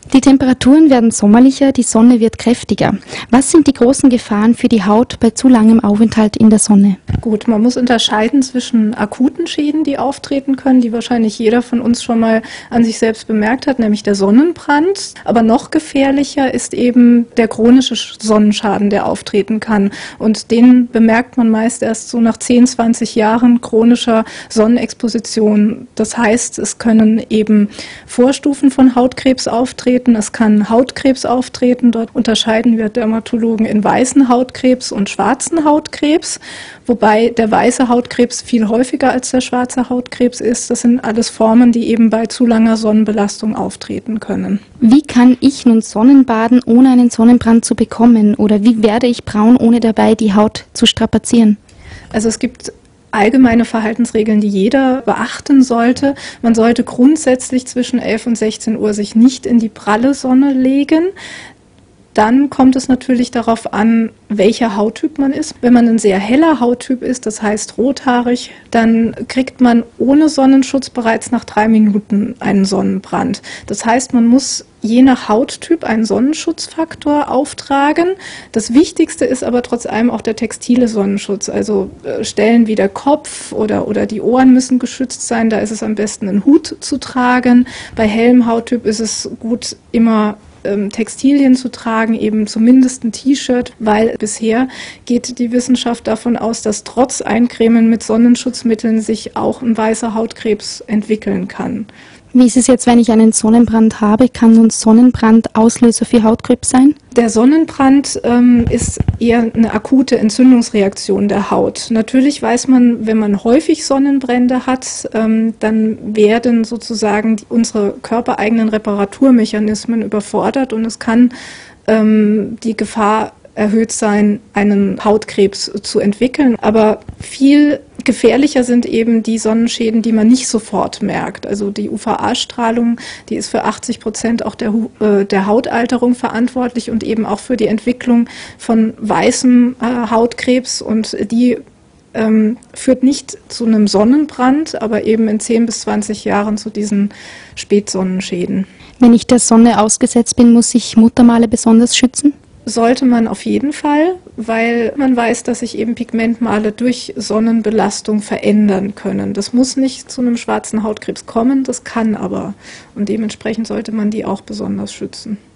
Die Temperaturen werden sommerlicher, die Sonne wird kräftiger. Was sind die großen Gefahren für die Haut bei zu langem Aufenthalt in der Sonne? Gut, man muss unterscheiden zwischen akuten Schäden, die auftreten können, die wahrscheinlich jeder von uns schon mal an sich selbst bemerkt hat, nämlich der Sonnenbrand. Aber noch gefährlicher ist eben der chronische Sonnenschaden, der auftreten kann. Und den bemerkt man meist erst so nach 10, 20 Jahren chronischer Sonnenexposition. Das heißt, es können eben Vorstufen von Hautkrebs auftreten. Es kann Hautkrebs auftreten. Dort unterscheiden wir Dermatologen in weißen Hautkrebs und schwarzen Hautkrebs, wobei der weiße Hautkrebs viel häufiger als der schwarze Hautkrebs ist. Das sind alles Formen, die eben bei zu langer Sonnenbelastung auftreten können. Wie kann ich nun Sonnenbaden, ohne einen Sonnenbrand zu bekommen? Oder wie werde ich braun, ohne dabei die Haut zu strapazieren? Also es gibt allgemeine Verhaltensregeln, die jeder beachten sollte. Man sollte grundsätzlich zwischen 11 und 16 Uhr sich nicht in die pralle Sonne legen. Dann kommt es natürlich darauf an, welcher Hauttyp man ist. Wenn man ein sehr heller Hauttyp ist, das heißt rothaarig, dann kriegt man ohne Sonnenschutz bereits nach 3 Minuten einen Sonnenbrand. Das heißt, man muss je nach Hauttyp einen Sonnenschutzfaktor auftragen. Das Wichtigste ist aber trotz allem auch der textile Sonnenschutz. Also Stellen wie der Kopf oder die Ohren müssen geschützt sein. Da ist es am besten, einen Hut zu tragen. Bei hellem Hauttyp ist es gut, immer Textilien zu tragen, eben zumindest ein T-Shirt, weil bisher geht die Wissenschaft davon aus, dass trotz Eincremen mit Sonnenschutzmitteln sich auch ein weißer Hautkrebs entwickeln kann. Wie ist es jetzt, wenn ich einen Sonnenbrand habe? Kann nun Sonnenbrand Auslöser für Hautkrebs sein? Der Sonnenbrand ist eher eine akute Entzündungsreaktion der Haut. Natürlich weiß man, wenn man häufig Sonnenbrände hat, dann werden sozusagen unsere körpereigenen Reparaturmechanismen überfordert und es kann die Gefahr erhöht sein, einen Hautkrebs zu entwickeln. Aber viel gefährlicher sind eben die Sonnenschäden, die man nicht sofort merkt. Also die UVA-Strahlung, die ist für 80% auch der Hautalterung verantwortlich und eben auch für die Entwicklung von weißem Hautkrebs. Und die führt nicht zu einem Sonnenbrand, aber eben in 10 bis 20 Jahren zu diesen Spätsonnenschäden. Wenn ich der Sonne ausgesetzt bin, muss ich Muttermale besonders schützen? Sollte man auf jeden Fall, weil man weiß, dass sich eben Pigmentmale durch Sonnenbelastung verändern können. Das muss nicht zu einem schwarzen Hautkrebs kommen, das kann aber. Und dementsprechend sollte man die auch besonders schützen.